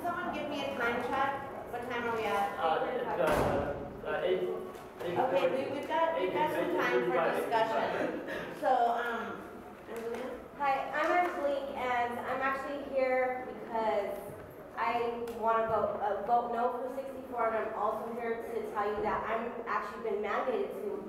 someone give me a time check? What time are we at? 8. Okay, we've got some time for discussion. So, Angelina? Hi, I'm Angelique, and I'm actually here because I want to vote no for 64, and I'm also here to tell you that I'm actually been mandated to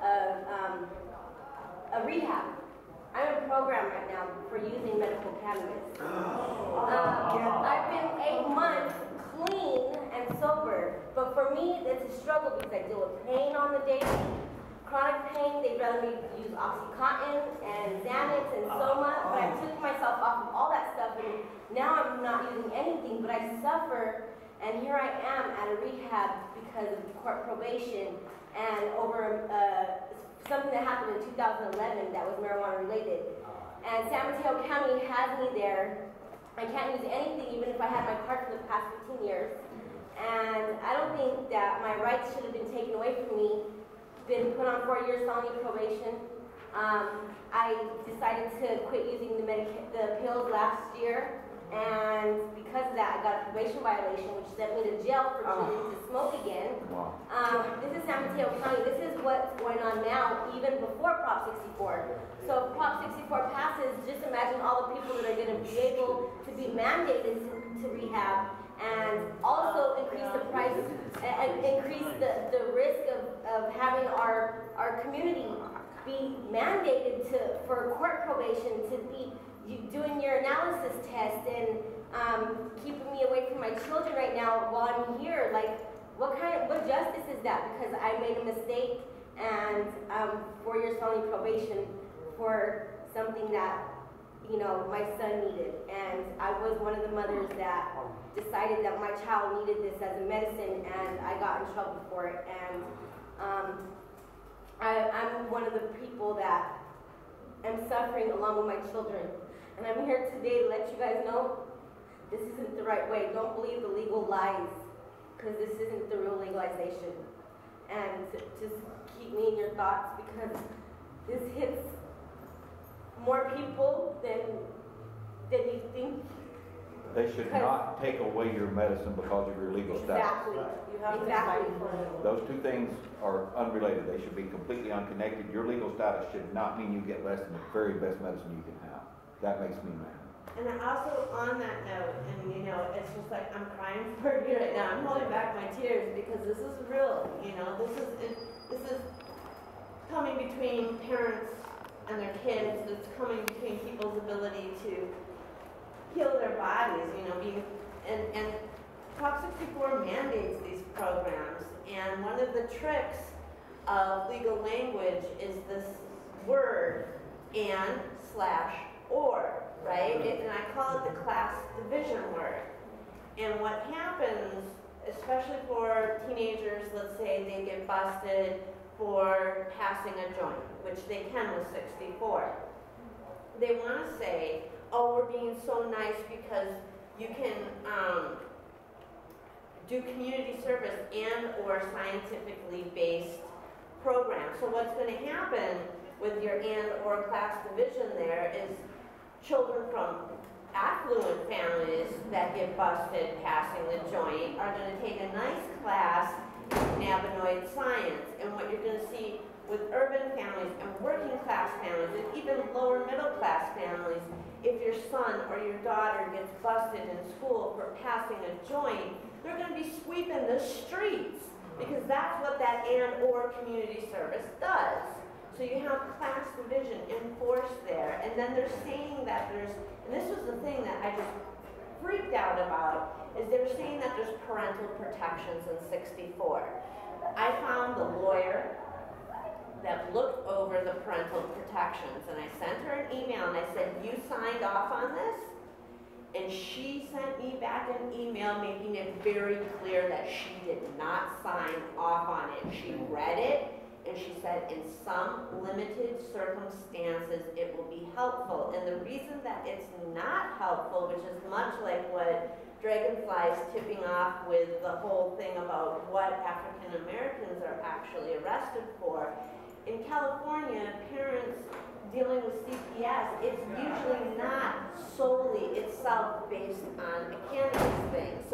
a rehab. I'm in a program right now for using medical cannabis. I've been 8 months clean and sober, but for me, it's a struggle because I deal with pain on the daily, chronic pain. They'd rather me use Oxycontin and Xanax and Soma, but I took myself off of all that stuff, and now I'm not using anything, but I suffer, and here I am at a rehab because of court probation and over something that happened in 2011 that was marijuana related. And San Mateo County has me there. I can't use anything even if I had my card for the past 15 years. And I don't think that my rights should have been taken away from me. Been put on 4 years felony probation. I decided to quit using the pills last year, and because of that I got a probation violation which sent me to jail for choosing to smoke again. This is San Mateo County. This is what's going on now, even before Prop 64. So if Prop 64 passes, just imagine all the people that are going to be able to be mandated to rehab, and also increase the price and increase the risk of having our community be mandated for court probation, to be doing your analysis test and keeping me away from my children right now while I'm here. Like, what justice is that? Because I made a mistake and 4 years felony probation for something that, you know, my son needed. And I was one of the mothers that decided that my child needed this as a medicine, and I got in trouble for it. And I'm one of the people that am suffering along with my children. And I'm here today to let you guys know this isn't the right way. Don't believe the legal lies, because this isn't the real legalization. And just keep me in your thoughts, because this hits more people than you think. They should not take away your medicine because of your legal status. Exactly. You have to fight for it. Those two things are unrelated. They should be completely unconnected. Your legal status should not mean you get less than the very best medicine you can have. That makes me mad. And also on that note, and you know, it's just like I'm crying for you right now. I'm holding back my tears because this is real. You know, this is coming between parents and their kids. It's coming between people's ability to heal their bodies. You know, and Prop 64 mandates these programs, and one of the tricks of legal language is this word and/or, right? And I call it the class division word. And what happens, especially for teenagers, let's say they get busted for passing a joint, which they can with 64. They want to say, oh, we're being so nice because you can do community service and or scientifically based programs. So what's going to happen with your and or class division there is children from affluent families that get busted passing the joint are going to take a nice class in cannabinoid science. And what you're going to see with urban families and working class families and even lower middle class families, if your son or your daughter gets busted in school for passing a joint, they're going to be sweeping the streets, because that's what that and or community service does. So you have class division enforced there, and then they're saying that there's, and this was the thing that I just freaked out about, is they're saying that there's parental protections in 64. I found the lawyer that looked over the parental protections, and I sent her an email and I said, you signed off on this? And she sent me back an email making it very clear that she did not sign off on it. She read it and she said, in some limited circumstances it will be helpful. And the reason that it's not helpful, which is much like what Dragonfly is tipping off with the whole thing about what African Americans are actually arrested for. In California, parents dealing with CPS, it's usually not solely itself based on a cannabis thing. So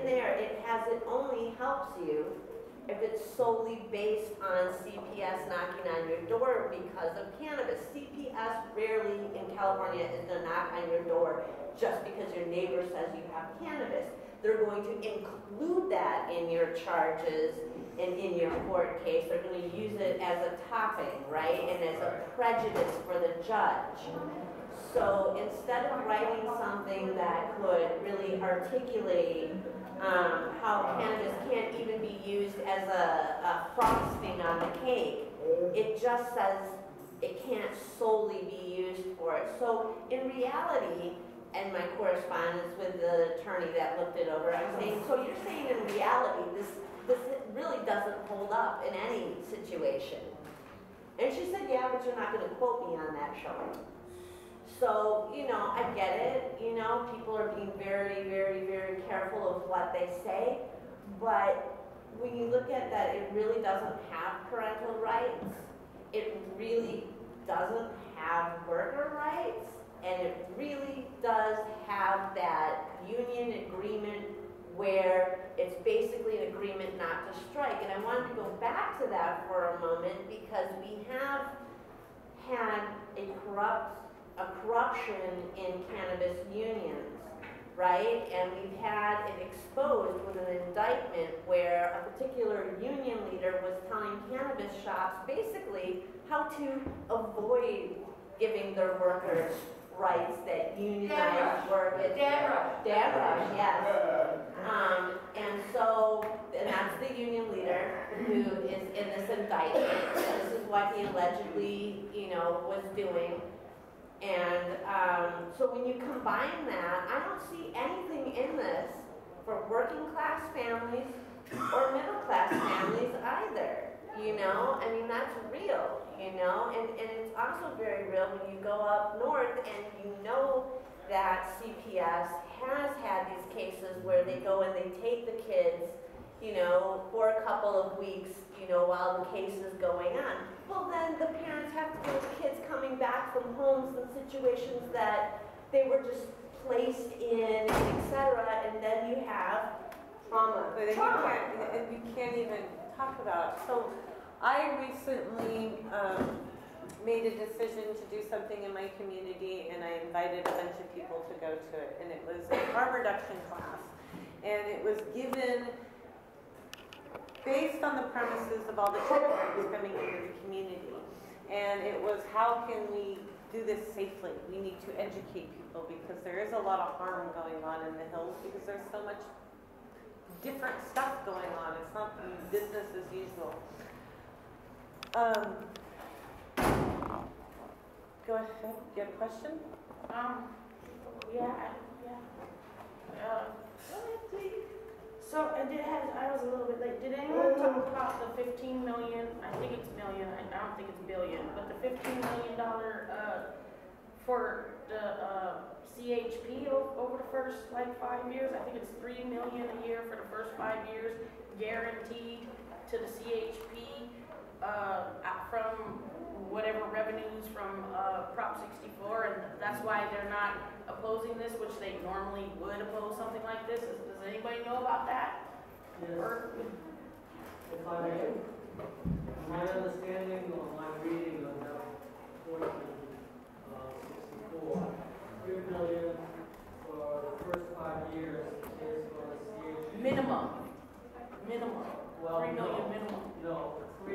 there, it only helps you if it's solely based on CPS knocking on your door because of cannabis. CPS rarely in California is going to knock on your door just because your neighbor says you have cannabis. They're going to include that in your charges and in your court case. They're going to use it as a topping, right, and as a prejudice for the judge. So instead of writing something that could really articulate how cannabis can't even be used as a frosting on the cake, it just says it can't solely be used for it. So in reality, and my correspondence with the attorney that looked it over, I'm saying, so you're saying in reality this really doesn't hold up in any situation. And she said, yeah, but you're not going to quote me on that showing. So, you know, I get it, you know, people are being very, very, very careful of what they say, but when you look at that, it really doesn't have parental rights, it really doesn't have worker rights, and it really does have that union agreement where it's basically an agreement not to strike. And I wanted to go back to that for a moment because we have had a corruption in cannabis unions, right? And we've had it exposed with an indictment where a particular union leader was telling cannabis shops basically how to avoid giving their workers rights that unionized work. Deborah, yes. And that's the union leader who is in this indictment. This is what he allegedly, you know, was doing. And so when you combine that, I don't see anything in this for working class families or middle class families either. You know, I mean, that's real, you know, and it's also very real when you go up north and you know that CPS has had these cases where they go and they take the kids, you know, for a couple of weeks, you know, while the case is going on. Well, then the parents have to deal with kids coming back from homes and situations that they were just placed in, etc. And then you have trauma. But you can't even talk about. So I recently made a decision to do something in my community, and I invited a bunch of people to go to it. And it was a harm reduction class, and it was given based on the premises of all the children coming into the community. And it was, how can we do this safely? We need to educate people because there is a lot of harm going on in the hills because there's so much different stuff going on. It's not business as usual. Go ahead. You have a question? So I was a little bit late. Did anyone talk about the 15 million? I think it's million. I don't think it's billion, but the $15 million for the CHP over the first 5 years. I think it's $3 million a year for the first 5 years, guaranteed to the CHP from whatever revenues from Prop64, and that's why they're not opposing this, which they normally would oppose something like this. Does anybody know about that? Yes. If I may, my understanding or my reading of that portion of 64, $3 million for the first 5 years is for the CHP. Minimum. Well, 3 million minimum. No,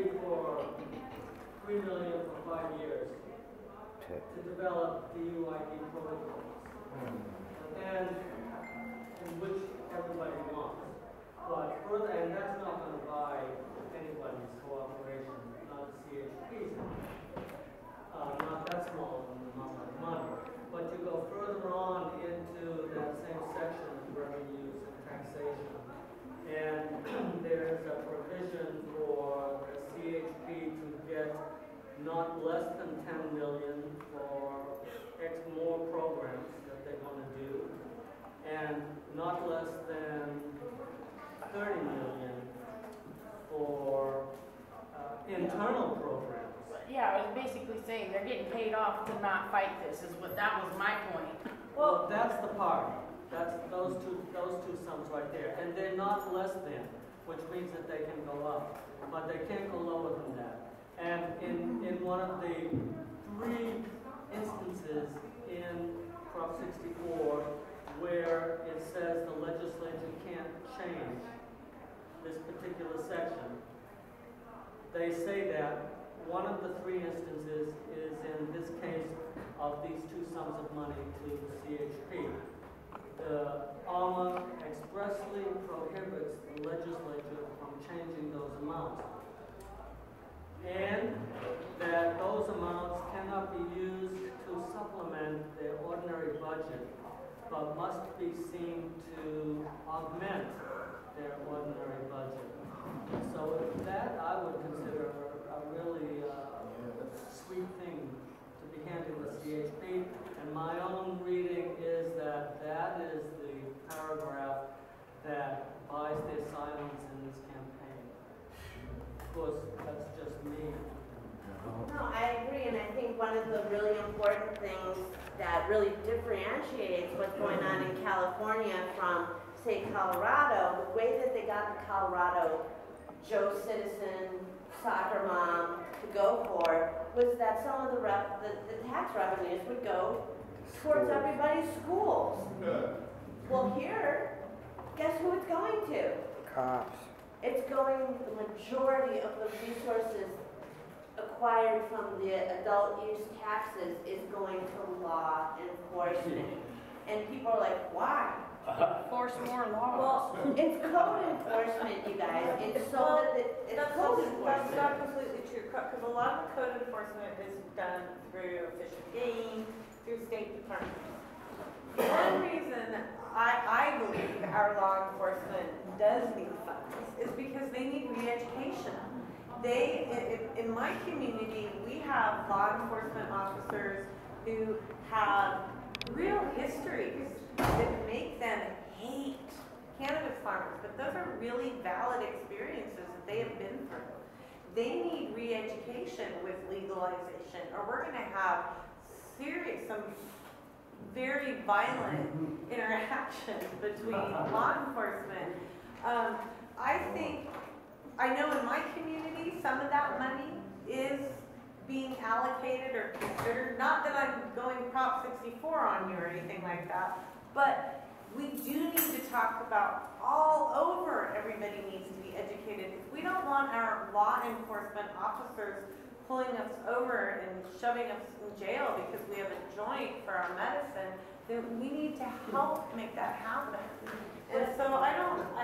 $3 million for 5 years to develop DUID protocols, and which everybody wants. But further, and that's not going to buy anybody's cooperation, not the CHP's, not that small amount of money. But you go further on into that same section of revenues and taxation, and there's a provision for the CHP to get not less than 10 million for X more programs that they're going to do, and not less than 30 million for internal programs. Yeah, I was basically saying they're getting paid off to not fight this. That was my point. Well, that's the part. That's those two sums right there. And they're not less than, which means that they can go up. But they can't go lower than that. And in one of the 3 instances in Prop 64 where it says the legislature can't change this particular section, they say that one of the 3 instances is in this case of these 2 sums of money to the CHP. The ARMA expressly prohibits the legislature from changing those amounts, and that those amounts cannot be used to supplement their ordinary budget, but must be seen to augment their ordinary budget. So that I would consider a really sweet thing to be handed to CHP. And my own reading is that that is the paragraph that buys their silence in this campaign. Of course, that's just me. No, I agree, and I think one of the really important things that really differentiates what's going on in California from, say, Colorado, the way that they got the Colorado Joe Citizen soccer mom to go for was that some of the tax revenues would go towards everybody's schools. Well, here, guess who it's going to? Cops. It's going, the majority of the resources acquired from the adult use taxes is going to law enforcement. And people are like, why? Enforce more laws. Well, it's code enforcement, you guys. It's so that it's code enforcement. That's not completely true, because a lot of the code enforcement is done through Fish and Game, through State Department. The one reason I believe our law enforcement does need funds is because they need re-education. In my community, we have law enforcement officers who have real histories that make them hate cannabis farmers, but those are really valid experiences that they have been through. They need re-education with legalization, or we're going to have some very violent interactions between law enforcement. I know in my community, some of that money is being allocated or considered, not that I'm going Prop 64 on you or anything like that, but we do need to talk about all over, everybody needs to be educated. If we don't want our law enforcement officers pulling us over and shoving us in jail because we have a joint for our medicine, then we need to help make that happen. And so I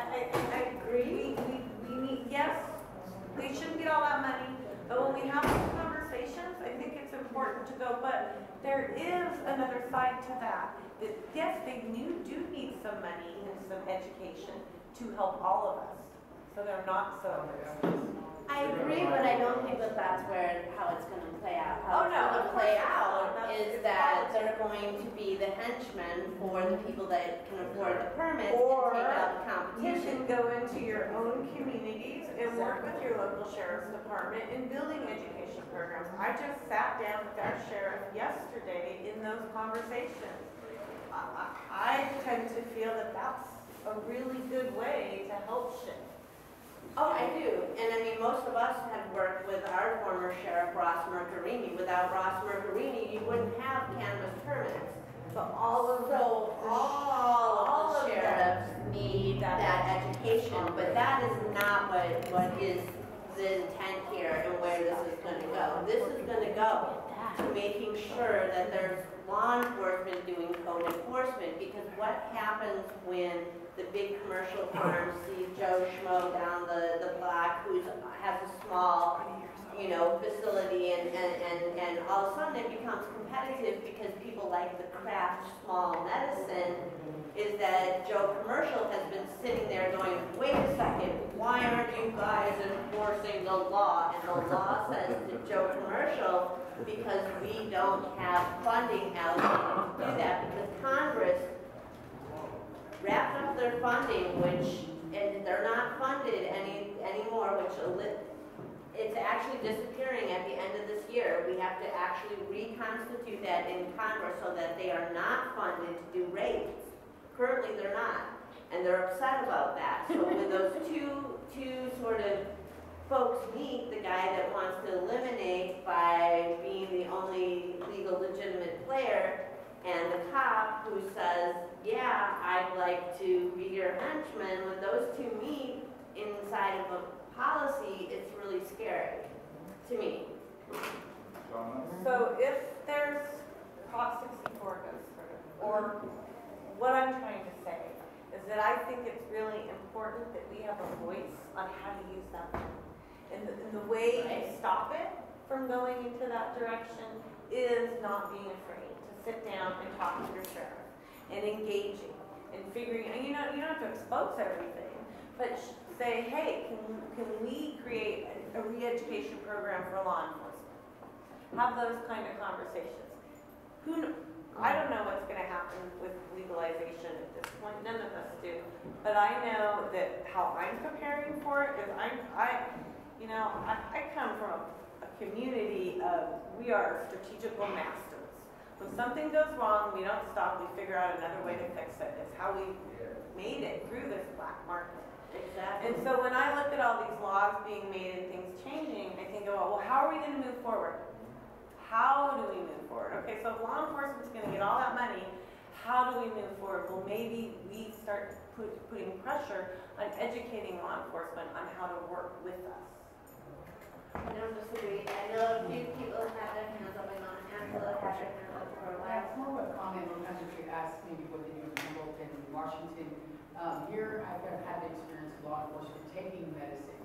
agree. We need, yes, they shouldn't get all that money, but when we have these conversations, I think it's important to go, but there is another side to that. That yes, they do need some money and some education to help all of us, so they're not so I agree, but I don't think that that's how it's going to play out. How it's going to play out is it's that they're going to be the henchmen for the people that can afford the permits or and take out the you competition. can go into your own communities and work with your local sheriff's department in building education programs. I just sat down with our sheriff yesterday in those conversations. I tend to feel that that's a really good way to help shift. Oh, I do. And I mean, most of us have worked with our former sheriff, Ross Mercarini. Without Ross Mercarini, you wouldn't have cannabis permits. So all of the sheriffs need that education, but that is not what is the intent here and where this is going to go. This is going to go to making sure that there's law enforcement doing code enforcement, because what happens when the big commercial farms see Joe Schmo down the block who has a small, facility and all of a sudden it becomes competitive because people like the craft small medicine, is that Joe Commercial has been sitting there going, wait a second, why aren't you guys enforcing the law? And the law says to Joe Commercial, because we don't have funding allocated to do that, because Congress wrapped up their funding, and they're not funded anymore, it's actually disappearing at the end of this year. We have to actually reconstitute that in Congress so that they are not funded to do rates. Currently, they're not, and they're upset about that. So when those two sort of folks meet, the guy that wants to eliminate by being the only legal legitimate player, and the cop who says, yeah, I'd like to be your henchman, when those two meet inside of a policy, it's really scary to me. So if there's Prop 64 goes through, or what I'm trying to say is that I think it's really important that we have a voice on how to use that money. And the way to stop it from going into that direction is not being afraid to sit down and talk to your sheriff and engaging and figuring, and you don't have to expose everything, but say, hey, can we create a re-education program for law enforcement? Have those kind of conversations. I don't know what's going to happen with legalization at this point. None of us do. But I know that how I'm preparing for it is I come from a community of, we are strategical masters. When something goes wrong, we don't stop, we figure out another way to fix it. It's how we made it through this black market. Exactly. And so when I look at all these laws being made and things changing, I think about, well, how are we going to move forward? How do we move forward? Okay, so if law enforcement's going to get all that money, how do we move forward? Well, maybe we start putting pressure on educating law enforcement on how to work with us. I don't disagree. I know a few people have had their hands up. I know Angela had her hand up for a while. That's more of a comment on Undersecretary asked maybe what they do in Hamilton and Washington. Here, I've had the experience of law enforcement taking medicine.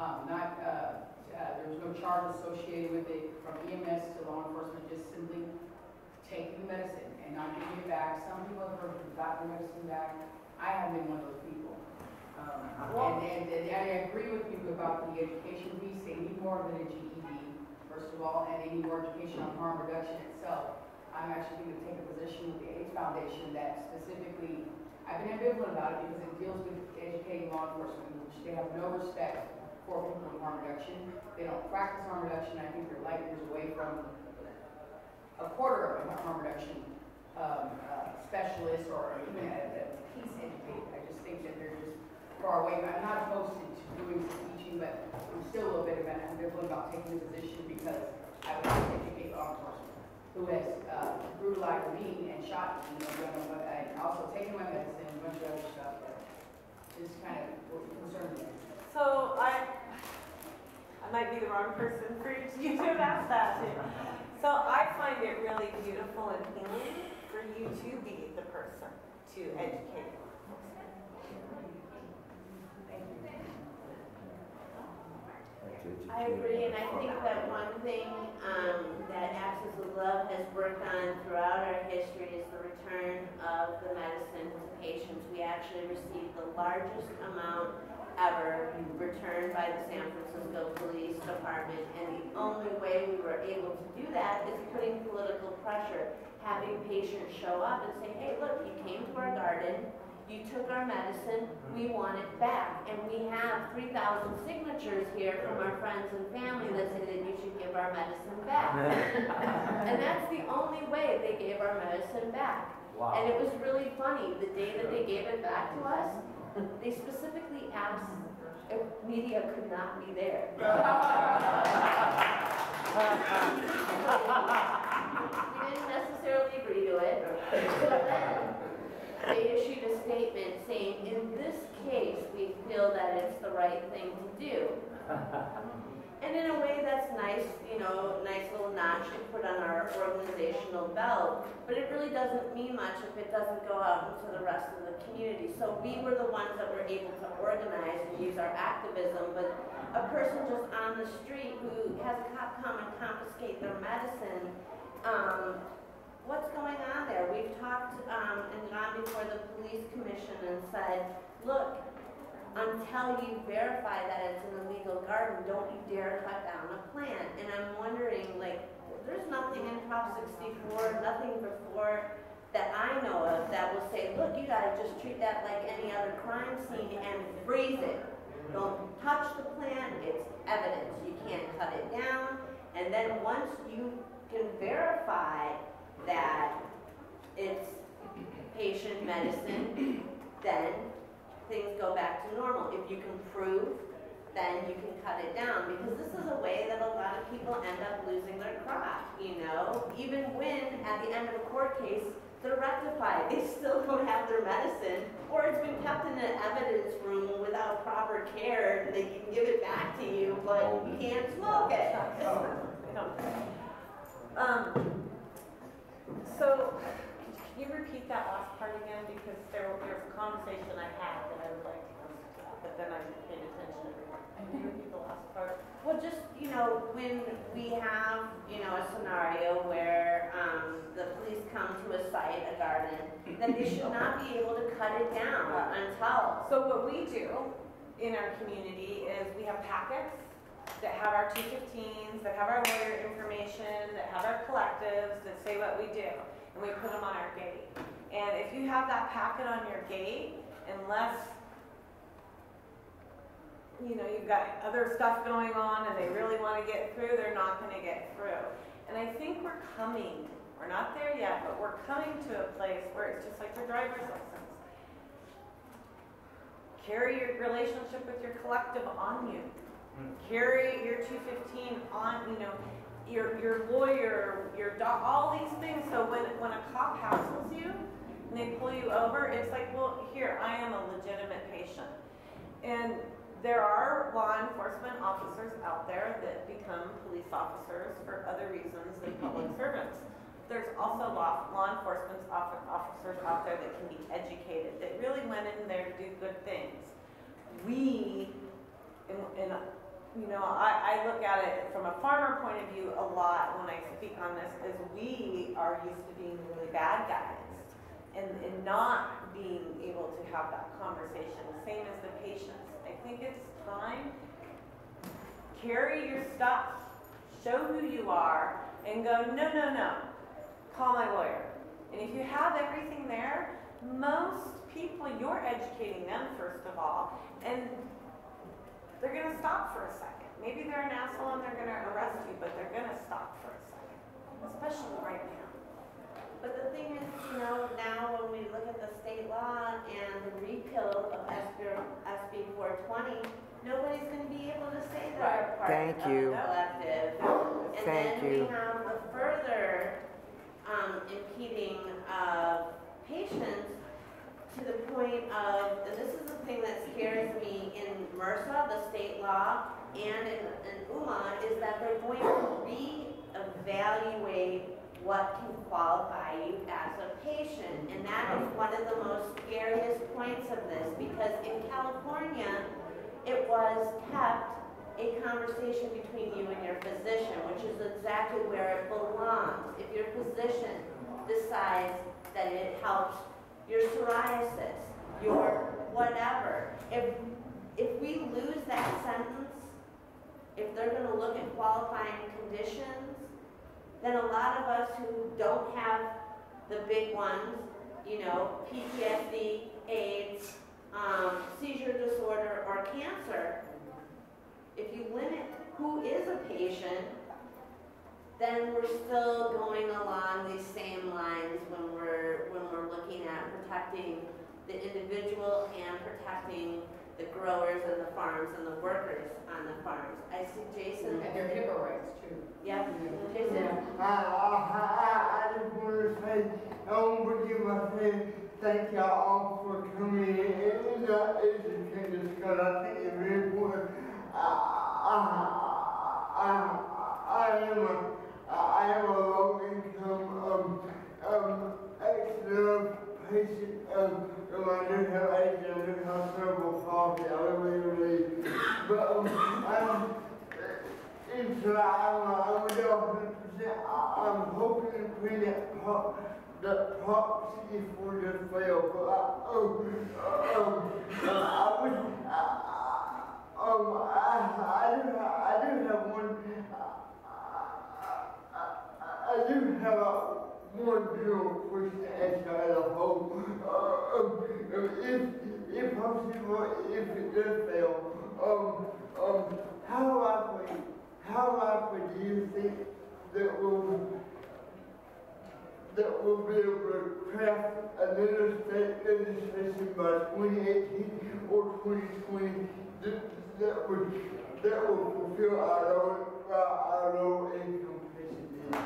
There was no charge associated with it from EMS to law enforcement, just simply taking the medicine and not giving it back. Some people have gotten the medicine back. I haven't been one of those people. And I agree with you about the education piece. They need more than a GED, first of all, and they need more education on harm reduction itself. I'm actually going to take a position with the AIDS Foundation that specifically, I've been ambivalent about it because it deals with educating law enforcement, which they have no respect for people with harm reduction. They don't practice harm reduction. I think they're light years away from a quarter of a harm reduction specialist or even a peace educator. I just think that they're just far away. I'm not opposed to doing some teaching, but I'm still a little bit ambivalent about taking the position because I would like to educate law enforcement who has brutalized me and shot me, and also taken my medicine and a bunch of other stuff that is kind of concerns me. So I might be the wrong person for you to have asked that to. So I find it really beautiful and healing for you to be the person to educate. I agree, and I think that one thing that Access with Love has worked on throughout our history is the return of the medicine to patients. We actually received the largest amount ever returned by the San Francisco Police Department, and the only way we were able to do that is putting political pressure, having patients show up and say, hey, look, you came to our garden, you took our medicine, we want it back. And we have 3,000 signatures here from our friends and family that say that you should give our medicine back. And that's the only way they gave our medicine back. Wow. And it was really funny, the day that they gave it back to us, they specifically asked if media could not be there. We didn't necessarily agree to it. So then they issued a statement saying, in this case, we feel that it's the right thing to do. And in a way, that's nice, nice little notch to put on our organizational belt, but it really doesn't mean much if it doesn't go out into the rest of the community. So we were the ones that were able to organize and use our activism, but a person just on the street who has a cop come and confiscate their medicine, what's going on there? We've talked and gone before the police commission and said, look, until you verify that it's an illegal garden, don't you dare cut down a plant. And I'm wondering, there's nothing in Prop 64, nothing before that I know of that will say, look, you gotta just treat that like any other crime scene and freeze it. Don't touch the plant, it's evidence. You can't cut it down. And then once you can verify that it's patient medicine, then things go back to normal. If you can prove, then you can cut it down, because this is a way that a lot of people end up losing their crop, you know? Even when at the end of a court case, they're rectified, they still don't have their medicine, or it's been kept in an evidence room without proper care. They can give it back to you, but you can't smoke it. So, can you repeat that last part again? Because there's a conversation I had that I would like to answer to that, but then I paid attention to everyone. Can you repeat the last part? Well, just, you know, when we have, you know, a scenario where the police come to a site, a garden, then they should not be able to cut it down until. So what we do in our community is we have packets that have our 215s, that have our lawyer information, that have our collectives, that say what we do, and we put them on our gate. And if you have that packet on your gate, unless you know you've got other stuff going on and they really want to get through, they're not going to get through. And I think we're not there yet, but we're coming to a place where it's just like your driver's license. Carry your relationship with your collective on you. Carry your 215 on, you know, your lawyer, your dog, all these things. So when a cop hassles you and they pull you over, it's like, well, here, I am a legitimate patient. And there are law enforcement officers out there that become police officers for other reasons than public servants. There's also law enforcement officers out there that can be educated, that really went in there to do good things. We, you know, I look at it from a farmer point of view a lot when I speak on this, is we are used to being really bad guys and not being able to have that conversation, same as the patients. I think it's time, carry your stuff, show who you are, and go, no, no, no, call my lawyer. And if you have everything there, most people, you're educating them first of all, and they're going to stop for a second. Maybe they're an asshole and they're going to arrest you, but they're going to stop for a second, especially right now. But the thing is, you know, now when we look at the state law and the repeal of SB 420, nobody's going to be able to say they're part of the collective. And then we have the further impeding of patients to the point of, and this is the thing that scares me in MRSA, the state law, and in UMA, is that they're going to reevaluate what can qualify you as a patient. And that is one of the most scariest points of this, because in California, it was kept a conversation between you and your physician, which is exactly where it belongs. If your physician decides that it helps your psoriasis, your whatever, if we lose that sentence, if they're going to look at qualifying conditions, then a lot of us who don't have the big ones, you know, PTSD, AIDS, seizure disorder, or cancer, if you limit who is a patient, then we're still going along these same lines when we're looking at protecting the individual and protecting the growers and the farms and the workers on the farms. I see Jason. And their HIPAA rights too. Yep. Jason. I just want to say, I want to give my friend, thank y'all all for coming in and educating us, because I think it's very important. I am a low income ex-love patient I do have AIDS and I do have cerebral palsy. I really but in July, I'm 100%. I'm hoping to bring that Prop64 just failed, but I do have one real question as a whole. If possible, if it does fail, how likely do you think that that we'll be able to craft another state legislation by 2018 or 2020 that will fulfill our low income patient needs.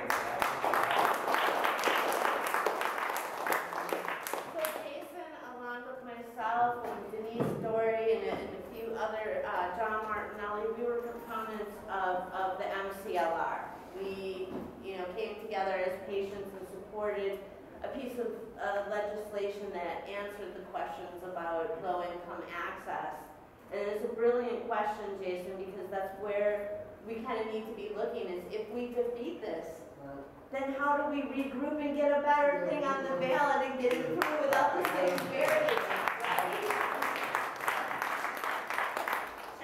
So Jason, along with myself and Denise Story and a few other, John Martinelli, we were proponents of the MCLR. We, came together as patients and supported a piece of legislation that answered the questions about low-income access. And it's a brilliant question, Jason, because that's where we kind of need to be looking is if we defeat this, then how do we regroup and get a better thing on the ballot and get it through without the same barriers, right? And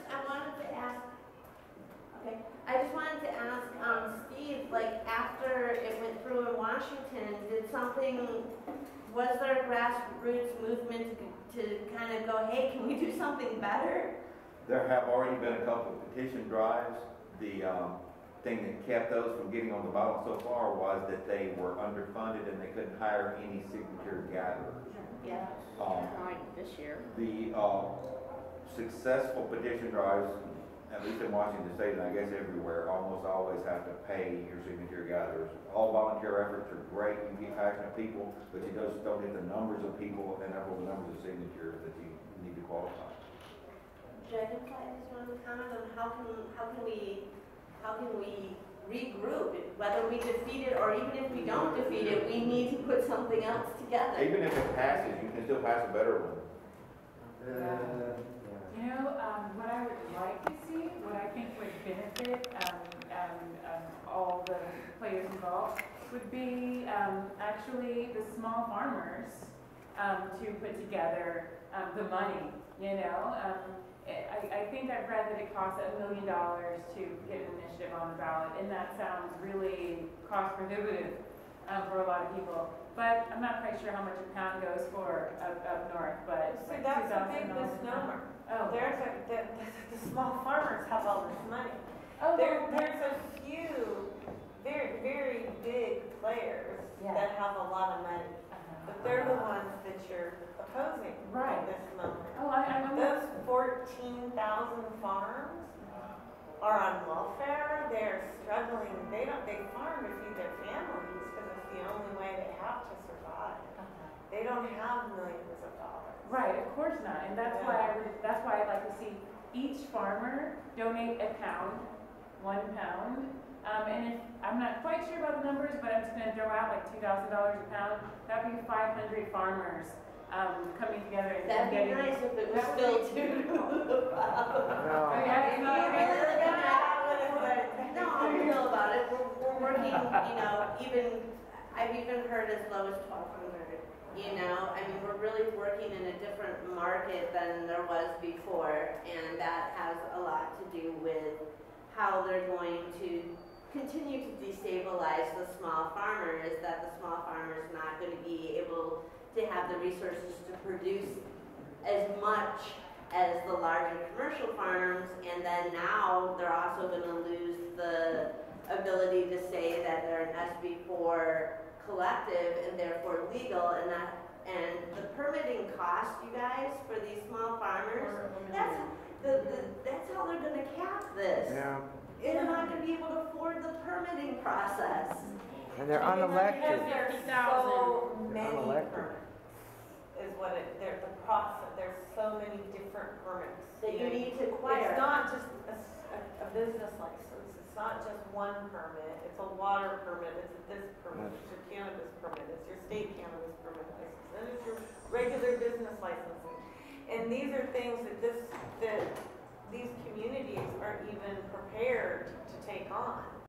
I just wanted to ask Steve, like after it went through in Washington, was there a grassroots movement to kind of go, hey, can we do something better? There have already been a couple of petition drives. The thing that kept those from getting on the ballot so far was that they were underfunded and they couldn't hire any signature gatherers. Yeah. This year. The successful petition drives, at least in Washington State and I guess everywhere, almost always have to pay your signature gatherers. All volunteer efforts are great. You get passionate people, but you just don't get the numbers of people and therefore the numbers of signatures that you need to qualify. Dragonfly, I just wanted to comment on how can we regroup it, whether we defeat it or even if we don't defeat it, we need to put something else together. Even if it passes, you can still pass a better one. What I would like to see, what I think would benefit all the players involved, would be actually the small farmers to put together the money, I think I've read that it costs $1 million to get an initiative on the ballot, and that sounds really cost prohibitive for a lot of people. But I'm not quite sure how much a pound goes for up north, but So like that's a big $2,000 misnomer. Oh. The small farmers have all this money. Oh, There's a few very, very big players that have a lot of money. But they're the ones that you're opposing at this moment. Oh, I'm Those 14,000 farms are on welfare. They're struggling. They farm to feed their families because it's the only way they have to survive. They don't have millions of dollars. Right, of course not, and that's why I'd like to see each farmer donate a pound, 1 pound. And if I'm not quite sure about the numbers, but I'm just going to throw out like $2,000 a pound. That'd be 500 farmers coming together and That'd getting. be nice if it was still $2 a pound. No, I'm real about it. We're working, I've even heard as low as 1,200. We're really working in a different market than there was before, and that has a lot to do with how they're going to continue to destabilize the small farmers, that the small farmer is not going to be able to have the resources to produce as much as the larger commercial farms, and then now they're also going to lose the ability to say that they're an SB4 collective and therefore legal, and the permitting cost, you guys, for these small farmers, that's how they're going to cap this. Yeah. They're not going to be able to afford the permitting process. And they're unelected. Because there's so many Unelected. permits, is what the process. There's so many different permits That you need to acquire. It's not just a business license. It's not just one permit. It's a water permit. It's this permit. It's your cannabis permit. It's your state cannabis permit license. And it's your regular business licensing. And these are things that these communities aren't even prepared to take on.